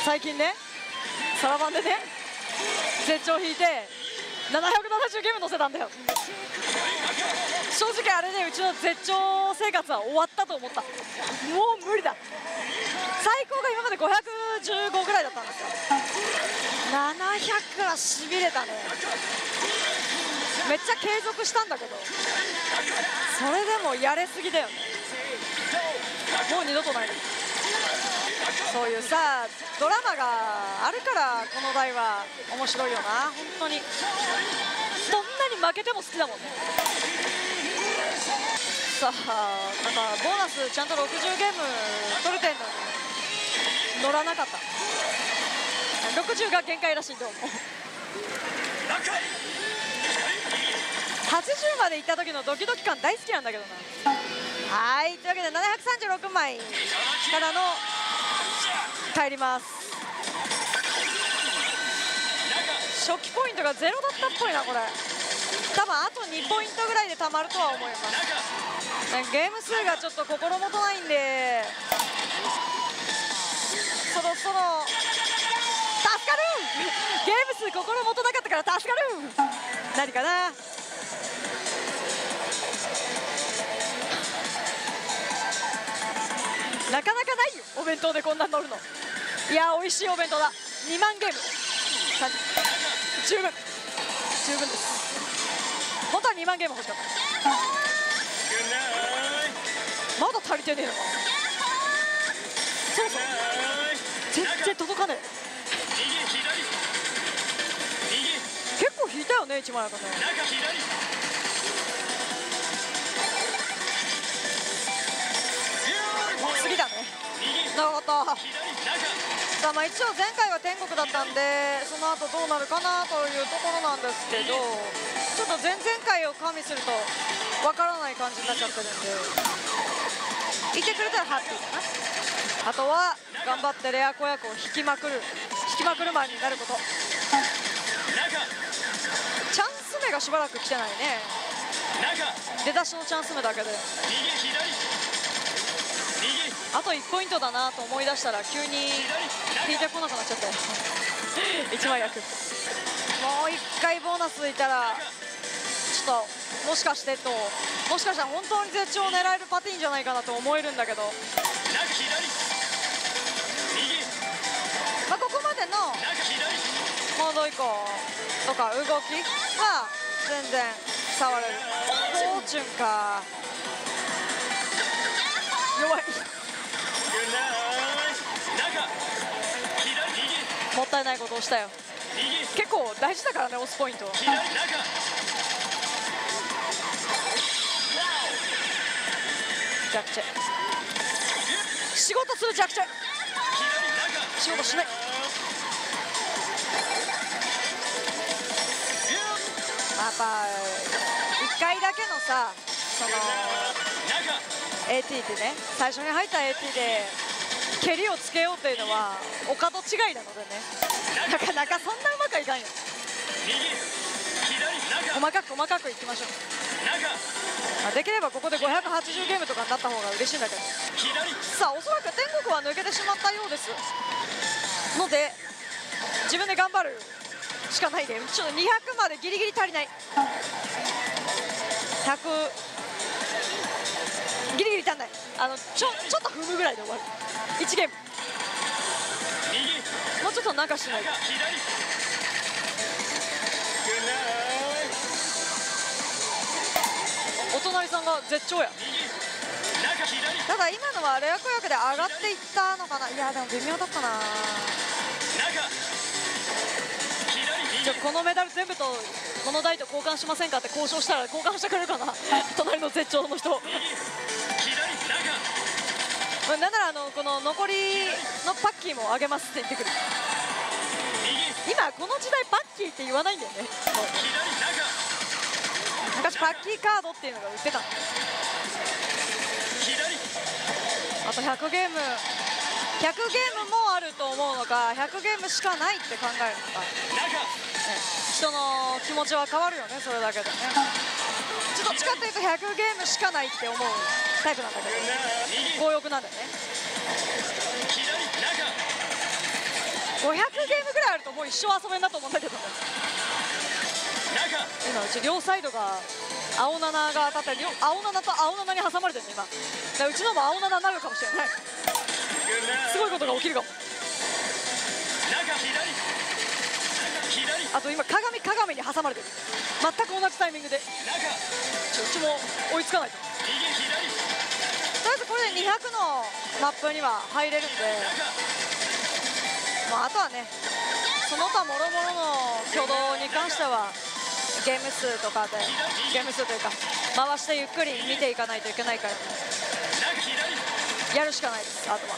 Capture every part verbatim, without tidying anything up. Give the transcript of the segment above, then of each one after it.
最近ねサラバンでね絶頂引いてななひゃくななじゅうゲーム乗せたんだよ。正直あれでうちの絶頂生活は終わったと思った。もう無理だ。最高が今までごひゃくじゅうごぐらいだったんですよ。ななひゃくはしびれたね。めっちゃ継続したんだけどそれでもやれすぎだよね。もう二度とない。そういうさドラマがあるからこの台は面白いよな。本当にどんなに負けても好きだもんね。さあなんかボーナスちゃんとろくじゅうゲーム取れてんのに乗らなかった。ろくじゅうが限界らしい。どうもはちじゅうまで行った時のドキドキ感大好きなんだけどな。はい、というわけでななひゃくさんじゅうろくまいからの帰ります。初期ポイントがゼロだったっぽいな。これ多分あとにポイントぐらいでたまるとは思います。ゲーム数がちょっと心もとないんでそろそろ助かるゲーム数心もとなかったから助かる何かな。なかなかないよお弁当でこんなに乗るの。いや美味しいお弁当だ。にまんゲーム十分十分です。本当はにまんゲーム欲しかった。まだ足りてねえのか。そうそう全然届かねえ。結構引いたよねいちまいあかね。次だね。長かった。さあまあ一応前回は天国だったんでその後どうなるかなというところなんですけどちょっと前々回を加味するとわからない感じになっちゃってるんでいてくれたらハッピーかな。あとは頑張ってレア子役を引きまくる引きまくる前になること。チャンス目がしばらく来てないね。出だしのチャンス目だけであといちポイントだなと思い出したら急に引いてこなくなっちゃったよいちまい役。もういっかいボーナスいたらちょっともしかしてともしかしたら本当に絶頂を狙えるパティーンじゃないかなと思えるんだけどまあここまでのモード移行とか動きは全然触れる。フォーチュンか弱いもったいないことをしたよ。結構大事だからね押すポイント。ジャクチェ仕事するジャクチェ仕事しない。やっぱいっかいだけのさその エーティー ってね最初に入った エーティー で蹴りをつけようというのはお門違いなのでねなかなかそんなうまくいかんよ。細かく細かくいきましょう。まあできればここでごひゃくはちじゅうゲームとかになった方が嬉しいんだけどさあおそらく天国は抜けてしまったようですので自分で頑張るしかないでちょっとにひゃくまでギリギリ足りない。ひゃくギリギリ足んない。あのちょちょっと踏むぐらいで終わるいちゲーム。もうちょっとなんかしないと。お隣さんが絶頂や。ただ今のはレア子役で上がっていったのかな。いやでも微妙だったな。じゃあこのメダル全部とこの台と交換しませんかって交渉したら交換してくれるかな隣の絶頂の人なんならあのこの残りのパッキーもあげますって言ってくる。今この時代パッキーって言わないんだよね。昔パッキーカードっていうのが売ってた。あとひゃくゲームひゃくゲームもあると思うのかひゃくゲームしかないって考えるのか、ね、人の気持ちは変わるよねそれだけでね。ちょっとどっちかっていうとひゃくゲームしかないって思うタイプなんだけど強欲なんだよね。 ごひゃくゲームぐらいあるともう一生遊べんだと思うんだけど、今うち両サイドが青ななが当たって、青ななと青ななに挟まれてるね今。だからうちのも青ななになるかもしれない。すごいことが起きるかも。あと今鏡鏡に挟まれてる、全く同じタイミングで。うちも追いつかないと。とりあえずこれでにひゃくのマップには入れるんで、まあ、あとはねその他もろもろの挙動に関してはゲーム数とかで、ゲーム数というか回してゆっくり見ていかないといけないから、やるしかないです。あとは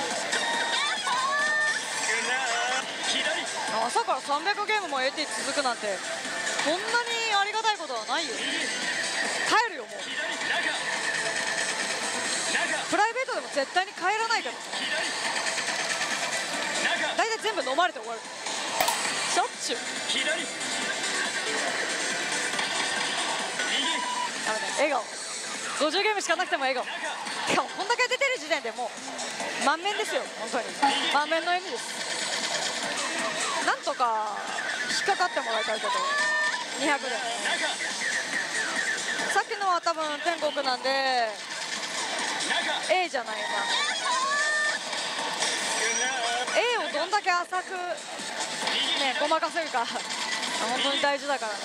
朝からさんびゃくゲームも エーティー 続くなんてこんなにありがたいことはないよ。帰るよもう。プライベートでも絶対に帰らないから、大体全部飲まれて終わる。しょっちゅう。あのね、笑顔ごじゅうゲームしかなくても笑顔。しかもこんだけ出てる時点でもう満面ですよ。本当に満面の笑みです。なんとか引っかかってもらいたいけどにひゃくで。さっきのは多分天国なんで A じゃないな。 A をどんだけ浅くねごまかせるか本当に大事だからね。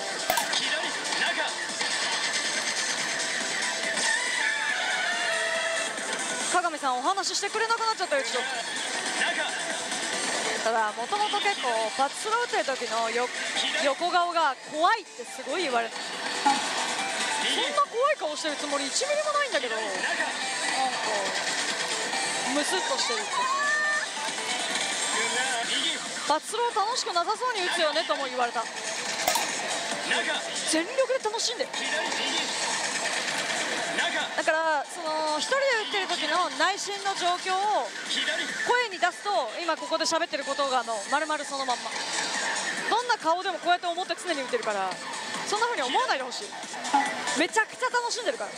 鏡さんお話ししてくれなくなっちゃったよ。ちょっとただもともと結構パッチスロー打ってる時のよ横顔が怖いってすごい言われて、そんな怖い顔してるつもりいちミリもないんだけど、なんかムスッとしてるって。パッチスロー楽しくなさそうに打つよねとも言われた。全力で楽しんでる。だからその一人で打ってる時の内心の状況を声に出すと今ここで喋ってることがもう丸々そのまんま、どんな顔でもこうやって思って常に打ってるから、そんな風に思わないでほしい。めちゃくちゃ楽しんでるから。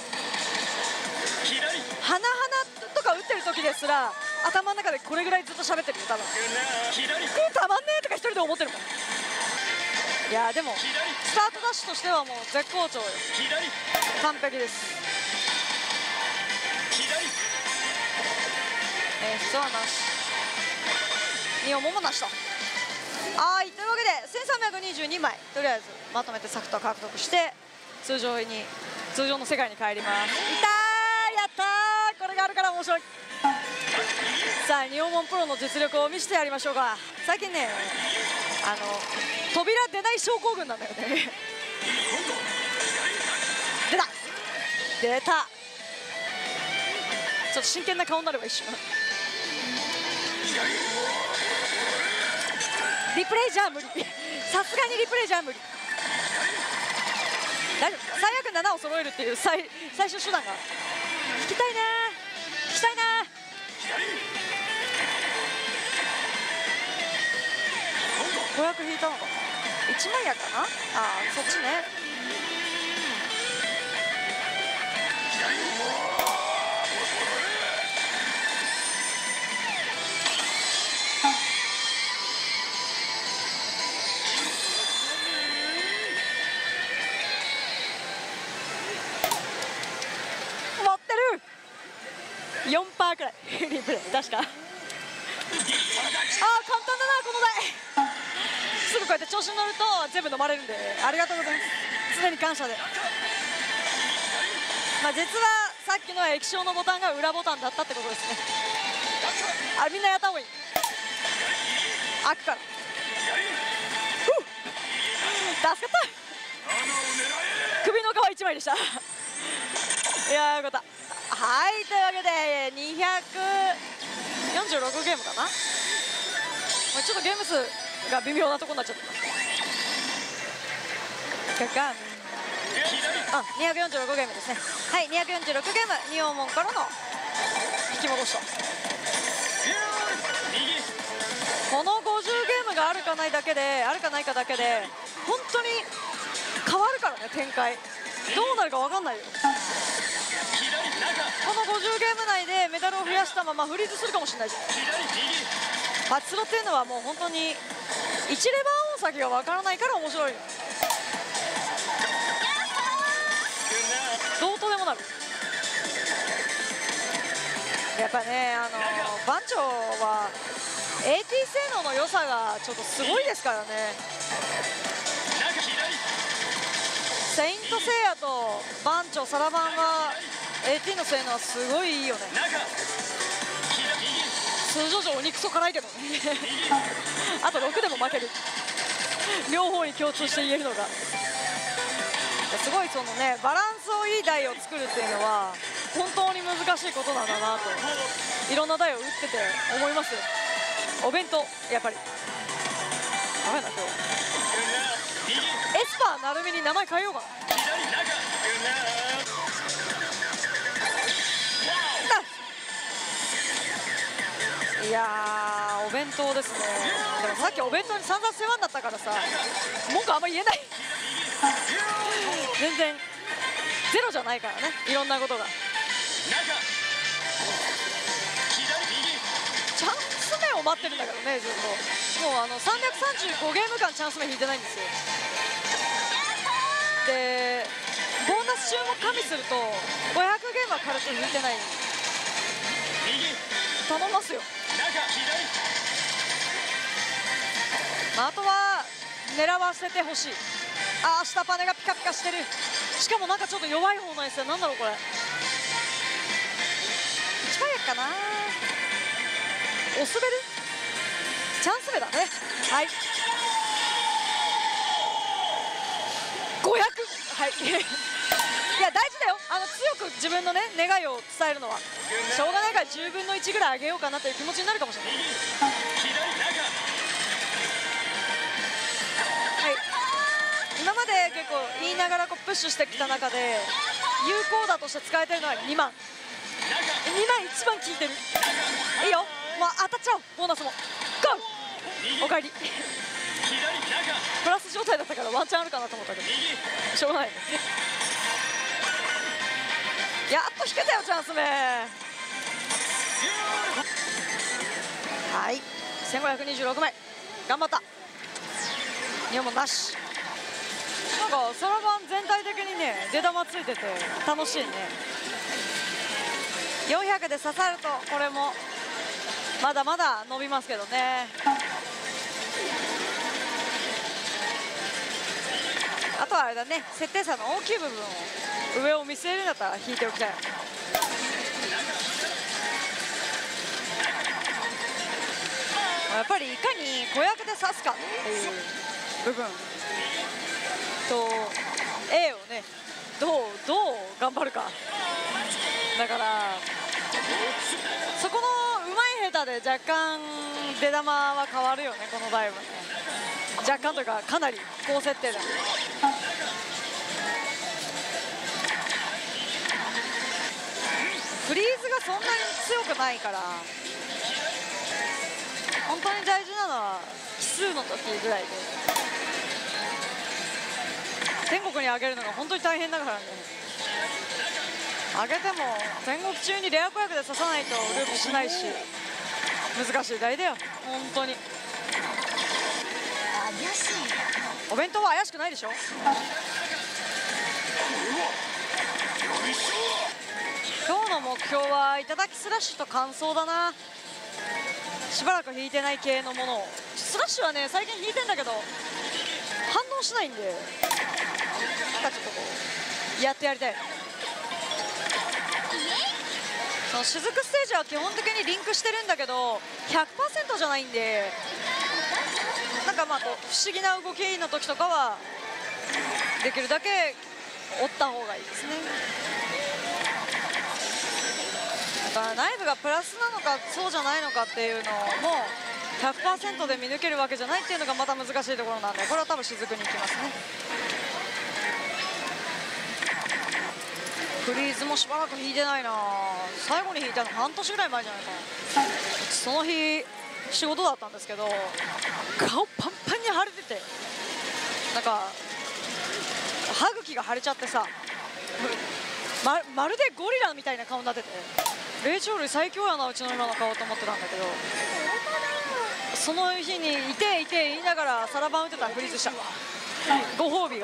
花々とか打ってる時ですら頭の中でこれぐらいずっと喋ってるよ多分。たまんねえとか一人で思ってるもん。いやでもスタートダッシュとしてはもう絶好調よ。完璧です。えー、実はなし、におももなしと。はい、というわけでせんさんびゃくにじゅうにまいとりあえずまとめてサクッと獲得して通常に通常の世界に帰ります。いたー、やったー、これがあるから面白い。さあにおもんプロの実力を見せてやりましょうか。最近ねあの扉出ない症候群なんだよね出た出た。ちょっと真剣な顔になれば一瞬リプレイじゃ無理さすがにリプレイじゃ無理。大丈夫、最悪ななを揃えるっていう 最, 最終手段が。引きたいな引きたいな。ごひゃく引いたのかいちまいやかな。ああそっちね。持ってる よんパーセント くらいリプレイ確かああ簡単だなこの台すぐこうやって調子に乗ると全部飲まれるんでありがとうございます。常に感謝で。まあ実はさっきの液晶のボタンが裏ボタンだったってことですね。あれみんなやった方がいい。開くから助かった首の皮いちまいでしたいやーよかった。はいというわけでにひゃくよんじゅうろくゲームかな。ちょっとゲーム数が微妙なとこになっちゃった。ガガンあにひゃくよんじゅうろくゲームですね。はいにひゃくよんじゅうろくゲーム仁王門からの引き戻しと。このごじゅうゲームがあるかないだけであるかないかだけで本当に変わるからね展開どうなるか分かんないよ。このごじゅうゲーム内でメダルを増やしたままフリーズするかもしれないじゃん。 パチスロっていうのはもう本当に一レバー音先がわからないから面白いの。どうとでもなる。やっぱね、あの番長は エーティー 性能の良さがちょっとすごいですからね。セイントセイヤと番長サラバンは エーティー の性能はすごいいいよね。通常上鬼クソ辛いけどねあとろくでも負ける両方に共通して言えるのがすごい、そのねバランスをいい台を作るっていうのは本当に難しいことなんだなと、いろんな台を打ってて思います。お弁当やっぱりダメだ今日エスパーなるみに名前変えようかな。いやー、お弁当ですね。でもさっきお弁当に散々世話になったからさ、文句あんま言えない全然ゼロじゃないからね、いろんなことが。チャンス目を待ってるんだけどね、ずっと。もうあのさんびゃくさんじゅうごゲーム間チャンス目引いてないんですよ。でボーナス中も加味するとごひゃくゲームは軽く引いてない。頼みますよ。まあ、あとは狙わせてほしい。ああ、下パネがピカピカしてる。しかもなんかちょっと弱い方のやつで、なんだろうこれ。一番やっかな。おすべるチャンス目だね。はいごひゃく、はいいや大事だよ、あの強く自分のね願いを伝えるのはしょうがないから、じゅうぶんのいちぐらい上げようかなという気持ちになるかもしれない。はい、今まで結構言いながらこうプッシュしてきた中で有効打として使えてるのはにまん。にまん一番効いてる。いいよ、まあ、当たっちゃおう。ボーナスもゴーおかえりプラス状態だったからワンチャンあるかなと思ったけどしょうがないねやっと引けたよチャンス目。はいせんごひゃくにじゅうろくまい頑張った。にほんもなし。なんかサラバン全体的にね出玉ついてて楽しいね。よんひゃくで刺さるとこれもまだまだ伸びますけどね。あとはあれだね、設定差の大きい部分を上を見据えるんだったら引いておきたい。やっぱりいかに子役で刺すかっていう部分と A をねどうどう頑張るかだから、そこのうまい下手で若干出玉は変わるよね、この台はね。若干というかかなり高設定だ。フリーズがそんなに強くないから本当に大事なのは奇数の時ぐらいで、天国に上げるのが本当に大変だからね。上げても天国中にレア子役で刺さないとループしないし、難しい台だよ本当に。お弁当は怪しくないでしょ。今日の目標は頂きスラッシュと乾燥だな。しばらく引いてない系のものを。スラッシュはね最近引いてんだけど反応しないんで、なんかちょっとこうやってやりたい。その雫ステージは基本的にリンクしてるんだけど ひゃくパーセント じゃないんで、なんかまあこう不思議な動きの時とかはできるだけ折った方がいいですね。だから内部がプラスなのかそうじゃないのかっていうのも ひゃくパーセント で見抜けるわけじゃないっていうのがまた難しいところなんで、これは多分雫に行きますね。フリーズもしばらく引いてないな。最後に引いたの半年ぐらい前じゃないかな。その日仕事だったんですけど顔パンパンに腫れてて、なんか歯茎が腫れちゃってさ、 ま, まるでゴリラみたいな顔になってて、霊長類最強やなうちの今の顔と思ってたんだけど、 その日にいていて言いながらさらば打ってたらフリーズした。ご褒美が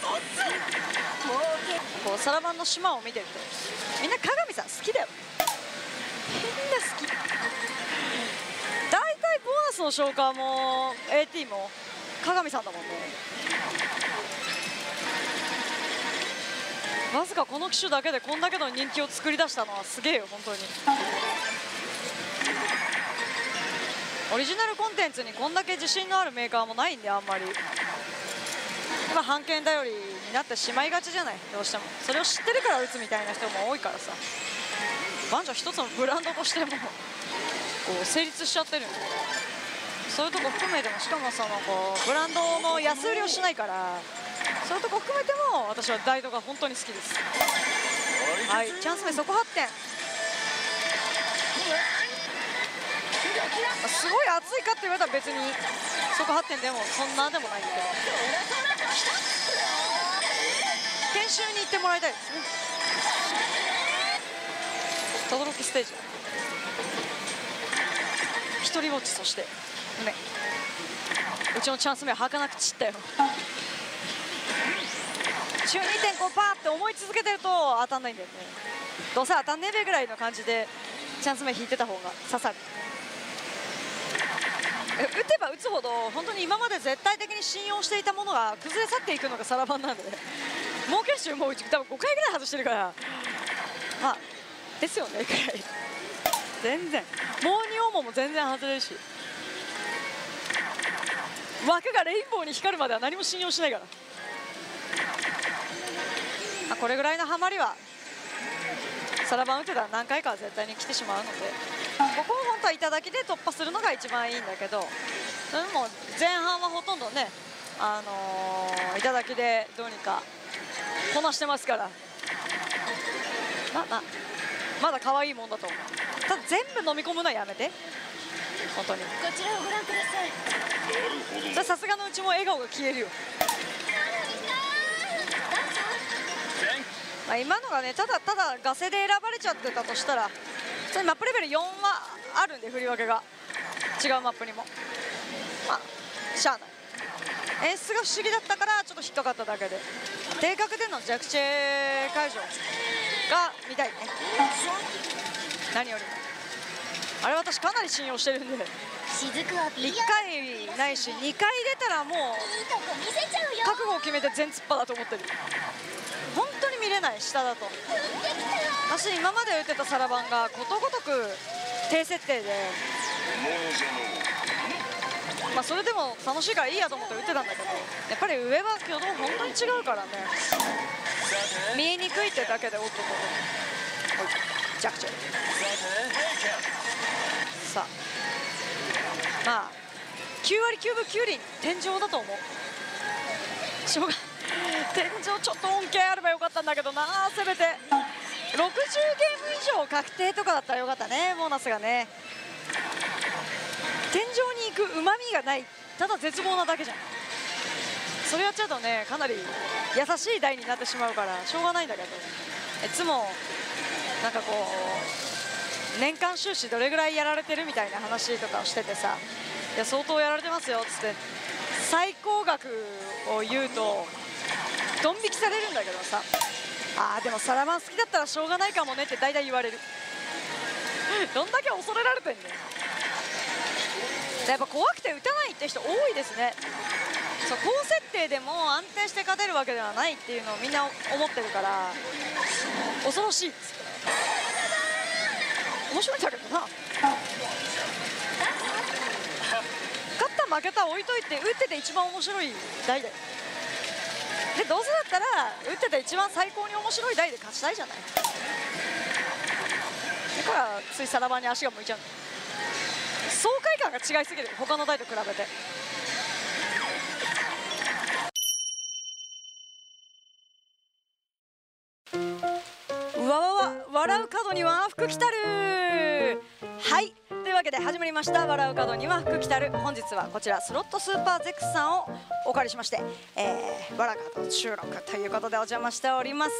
こうさらばの島を見てるとみんな鏡さん好きだよ。みんな好き。大体ボーナスの消化も エーティー も鏡さんだもんね。わずかこの機種だけでこんだけの人気を作り出したのはすげえよ本当に。オリジナルコンテンツにこんだけ自信のあるメーカーもないんであんまり今版権頼りになってしまいがちじゃない。どうしてもそれを知ってるから打つみたいな人も多いからさ、バンジョー一つのブランドとしてもこう成立しちゃってるんで、そういうとこ含めてもしかもそのこうブランドの安売りをしないからそういうとこ含めても私はダイドが本当に好きです。はい、チャンス目底発展すごい熱いかって言われたら別に底発展でもそんなでもないんだけど研修に行ってもらいたいですね。轟ステージ一人ぼっち、そして胸うちのチャンス目は儚く散ったよ。中 にてんご パーって思い続けてると当たんないんだよね。どうせ当たんねえべぐらいの感じでチャンス目引いてた方が刺さる。打てば打つほど本当に今まで絶対的に信用していたものが崩れ去っていくのがサラバンなんで、儲け集もうち多分ごかいぐらい外してるからまあですよねくらい全然もうにオモも全然外れるし枠がレインボーに光るまでは何も信用しないから、まあ、これぐらいのハマりはサラバン打てたら何回かは絶対に来てしまうので、ここを本当は頂きで突破するのが一番いいんだけど、それも前半はほとんどね、あのー、頂きでどうにかこなしてますから、まあまあまだ可愛いもんだと思う。ただ全部飲み込むのはやめて本当に。こちらをご覧ください。さすがのうちも笑顔が消えるよ。まあ今のがね、ただただガセで選ばれちゃってたとしたら、それマップレベルよんはあるんで、振り分けが違うマップにもまあしゃあない。演出が不思議だったからちょっと引っかかっただけで、定格での弱チェ会場が見たいね。何よりもあれ私かなり信用してるんで、いっかいないしにかい出たらもう覚悟を決めて全突破だと思ってる。本当に見れない下だと。私今まで打ってたサラバンがことごとく低設定で、まあそれでも楽しいからいいやと思って打ってたんだけど、やっぱり上は挙動本当に違うからね、見えにくいってだけでおっとっとっと弱チェ。さあまあきゅうわりきゅうぶきゅうりん天井だと思う。しょうが天井ちょっと恩恵あればよかったんだけどな、せめてろくじゅうゲーム以上確定とかだったらよかったね、ボーナスがね。天井に行くうまみがない、ただ絶望なだけじゃん。それやっちゃうとね、かなり優しい台になってしまうからしょうがないんだけど、いつもなんかこう年間収支どれぐらいやられてるみたいな話とかをしててさ、いや相当やられてますよっつって最高額を言うとドン引きされるんだけどさ、あーでもサラマン好きだったらしょうがないかもねって大体言われる。どんだけ恐れられてんねん。やっぱ怖くて打たないって人多いですね。そう高設定でも安定して勝てるわけではないっていうのをみんな思ってるから恐ろしいっつって。面白いんだけどな。勝った負けた置いといて打ってて一番面白い台だよ。でどうせだったら打ってて一番最高に面白い台で勝ちたいじゃない。だからついサラバンに足が向いちゃう。爽快感が違いすぎる他の台と比べて。うわわわ笑う角には福来たる。はい、というわけで始まりました笑う角には福来たる。本日はこちらスロットスーパーゼックスさんをお借りしまして、えー、笑う角収録ということでお邪魔しております。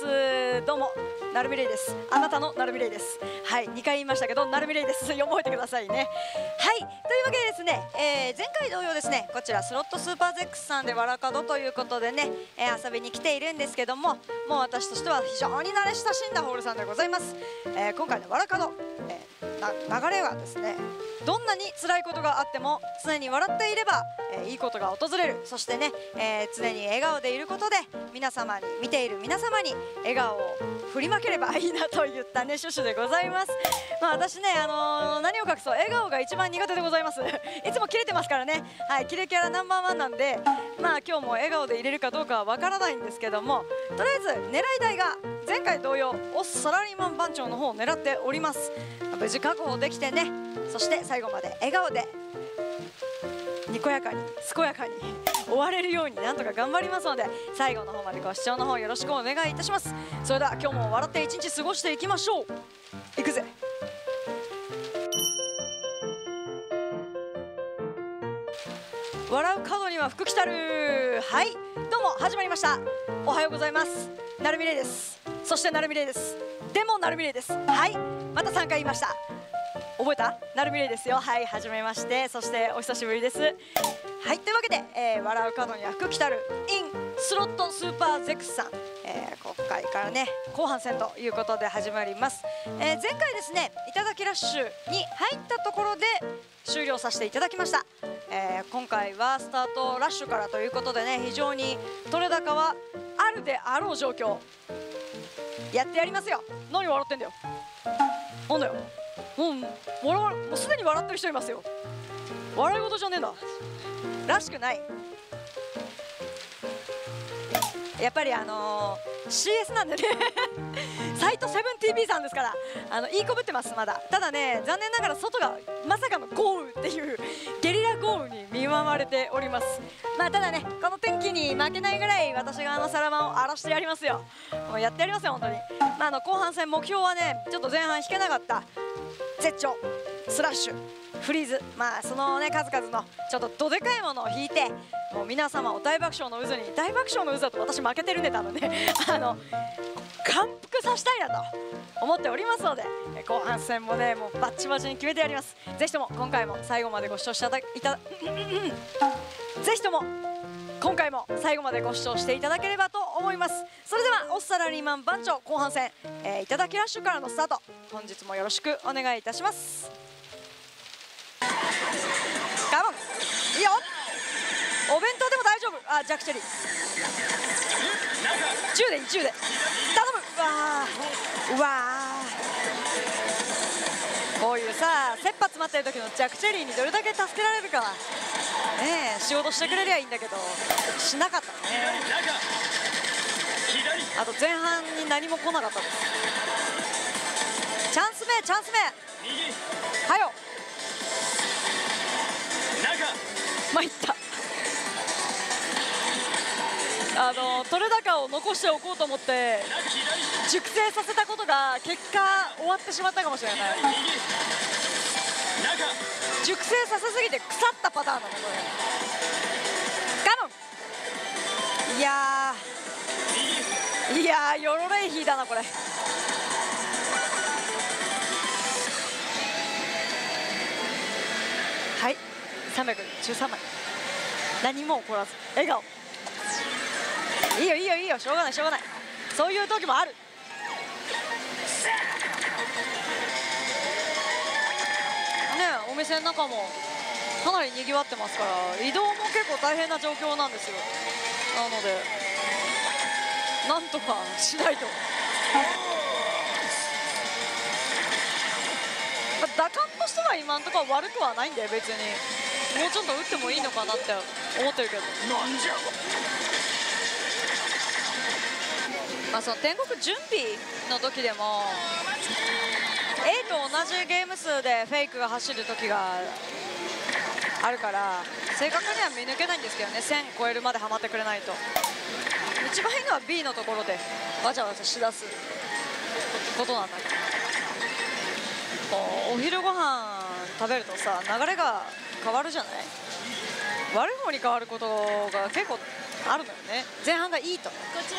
どうもなるみれいです。あなたのなるみれいです。はい、にかい言いましたけどなるみれいです。覚えてくださいね。はい、というわけでですね、えー、前回同様ですね、こちらスロットスーパーゼックスさんで笑う角ということでね、えー、遊びに来ているんですけども、もう私としては非常に慣れ親しんだホールさんでございます。えー、今回の笑う角、えー、な流れはですね、どんなに辛いことがあっても常に笑っていれば、えー、いいことが訪れる。そしてね、えー、常に笑顔でいることで皆様に、見ている皆様に笑顔を振りまければいいなといったね趣旨でございます。まあ私ね、あのー、何を隠そう笑顔が一番苦手でございますいつもキレてますからね。はい、キレキャラナンバーワンなんで、まあ今日も笑顔でいれるかどうかはわからないんですけども、とりあえず狙い台が前回同様オスサラリーマン番長の方を狙っております。無事確保できてね、そして最後まで笑顔でにこやかに健やかに終われるようになんとか頑張りますので、最後の方までご視聴の方よろしくお願いいたします。それでは今日も笑って一日過ごしていきましょう。いくぜ。笑う角には福来たる。はい、どうも始まりました。おはようございます。なるみれいです。そしてなるみれいです。でもなるみれいです。はい、またさんかい言いました。覚えた？なるみれいですよ。はい、はじめまして。そしてお久しぶりです。はい、というわけで、えー、笑う角には福来たる in スロットスーパーゼックスさん、えー、今回からね後半戦ということで始まります。えー、前回ですね、いただきラッシュに入ったところで終了させていただきました。えー、今回はスタートラッシュからということでね、非常に取れ高はあるであろう状況やってやりますよ。何笑ってんだよ。なんだよ、もう笑わもうすでに笑ってる人いますよ。笑い事じゃねえんだらしくない。やっぱりあのー、シーエス なんでねサイト セブンティービー さんですから、あのいいこぶってます。まだただね、残念ながら外がまさかの豪雨っていうゲリラ豪雨に見舞われております。まあただね、この天気に負けないぐらい私があのサラマンを荒らしてやりますよ。もうやってやりますよ本当に。まああの後半戦目標はね、ちょっと前半引けなかった絶頂スラッシュフリーズ、まあそのね数々のちょっとどでかいものを引いて、もう皆様を大爆笑の渦に、大爆笑の渦だと私負けてるね多分ねあの感服させたいなと思っておりますので、後半戦もねもうバッチバチに決めてやります。ぜひとも今回も最後までご視聴していただぜひとも今回も最後までご視聴していただければと思います。それではオスサラリーマン番長後半戦、えー、いただきラッシュからのスタート、本日もよろしくお願いいたします。カモン、いいよ。お弁当でも大丈夫。あ、ジャックチェリーじゅうでいい、じゅうで頼む。うわーうわー、こういうさ切羽詰まってる時のジャックチェリーにどれだけ助けられるかねえ、仕事してくれりゃいいんだけどしなかったね。あと前半に何も来なかったです。チャンス目チャンス目はよ参った。あの取れ高を残しておこうと思って熟成させたことが結果終わってしまったかもしれない。熟成させすぎて腐ったパターンだねこれ。カモン。いやーいやーヨロレイヒーだなこれ。はい、さんびゃくじゅうさんまい、何も起こらず笑顔。いいよいいよいいよ、しょうがないしょうがない、そういう時もある。ね、お店の中もかなりにぎわってますから、移動も結構大変な状況なんですよ。なのでなんとかしないと。打感としては今のところ悪くはないんで、別にもうちょっと打ってもいいのかなって思ってるけど、なんじゃまあその天国準備の時でも エー と同じゲーム数でフェイクが走る時があるから、正確には見抜けないんですけどね、せん超えるまではまってくれないと。一番いいのは ビー のところでわちゃわちゃしだすことなんだけど、お昼ご飯食べるとさ、流れが変わるじゃない。悪い方に変わることが結構あるのよね。前半がいいと。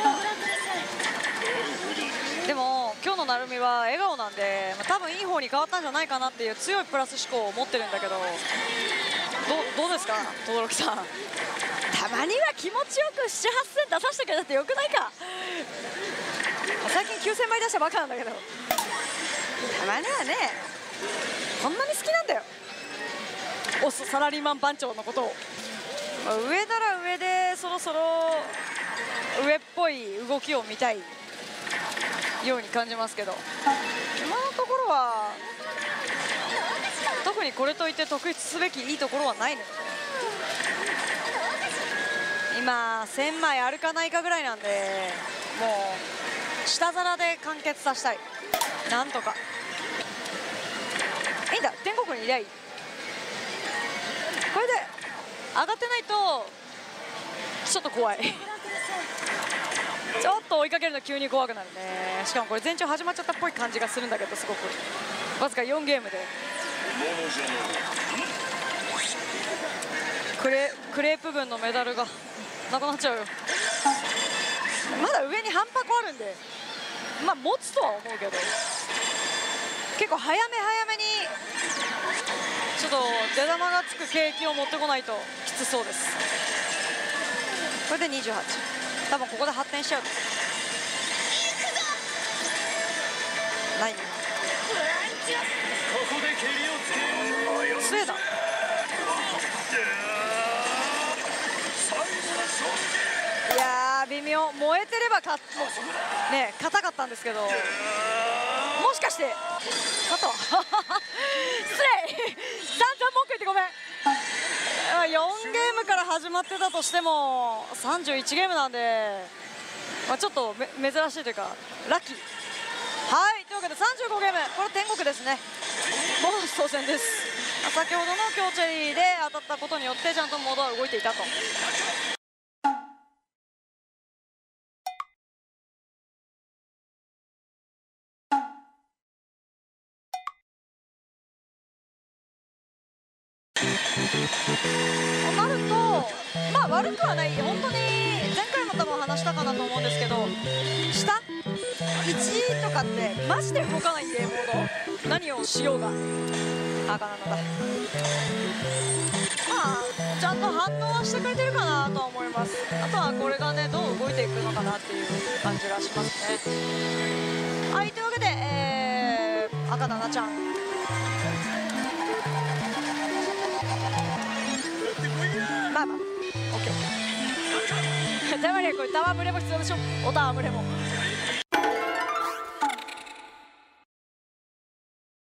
でも今日の成海は笑顔なんで、まあ、多分いい方に変わったんじゃないかなっていう強いプラス思考を持ってるんだけど、ど, どうですか轟さん。 たまには気持ちよくななはっせん出させてくれたってよくないか。 最近きゅうせんばい出したばっかなんだけど、 たまにはね、 こんなに好きなんだよ、オスサラリーマン番長のことを。まあ、上なら上でそろそろ上っぽい動きを見たいように感じますけど、今のところは特にこれといって特筆すべきいいところはないのよね。今せんまいあるかないかぐらいなんで、もう下皿で完結させたい。なんとかいいんだ、天国にいりゃいい。これで上がってないとちょっと怖いちょっと追いかけるの急に怖くなるね。しかもこれ前兆始まっちゃったっぽい感じがするんだけど、すごくわずかよんゲームでクレクレープ分のメダルがなくなっちゃうよ。まだ上に半箱あるんで、まあ持つとは思うけど、結構早め早めにちょっと出玉がつく景気を持ってこないときつそうです。これでにじゅうはち、多分ここで発展しちゃうとないね。スウェーデンいやー微妙、燃えてればかね硬かったんですけど、もしかして勝ったわ失礼散々文句言ってごめん。よんゲームから始まってたとしてもさんじゅういちゲームなんで、まあ、ちょっとめ珍しいというかラッキー。はい、というわけでさんじゅうごゲーム、これ天国ですね。ボーナス当選です。先ほどの強チェリーで当たったことによってちゃんとモードは動いていたと。となると、まあ悪くはない。本当に前回も多分話したかなと思うんですけど、下いちとかってマジで動かないんで、モード何をしようが赤なのだ。まあちゃんと反応はしてくれてるかなとは思います。あとはこれがねどう動いていくのかなっていう感じがしますね。はい、というわけで、えー、赤ななちゃんまあまあ OK たまにはこれ戯れも必要でしょ。お戯れも